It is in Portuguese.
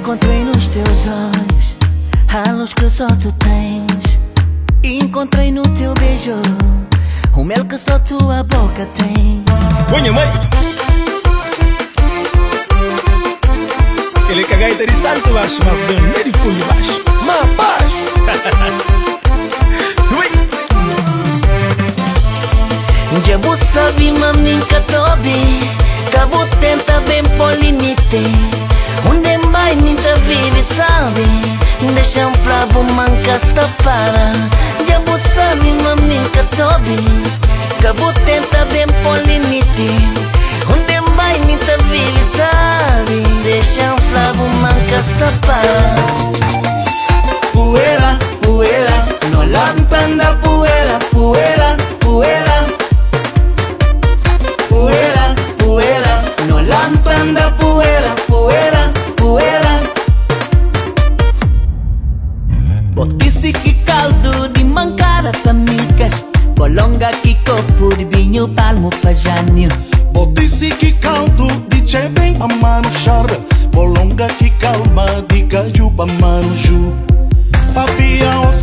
Encontrei nos teus olhos a luz que só tu tens. Encontrei no teu beijo o mel que só tua boca tem. Punha mãe! Ele cagai de salto baixo, mas vem meio de fundo baixo. Mas baixo! Jabu sabe mamin katobi, cabo tenta bem por limite. Onde vai ninta vive sabe, deixa um flabo mancas tapada. Jabu sabe mamin katobi, cabo tenta bem por limite. Onde vai ninta vive sabe, deixa um flabo mancas tapada. Poeira, poeira, no lantanda poeira, poeira, poeira. Poeira, poeira, no lantanda poeira, poeira, poeira. Botice que caldo de mancada pra migas, bolonga que copo de vinho, palmo pra janho. Botice que caldo de tchê bem pra mano charbe, bolonga que calma de caju pra mano ju. Papião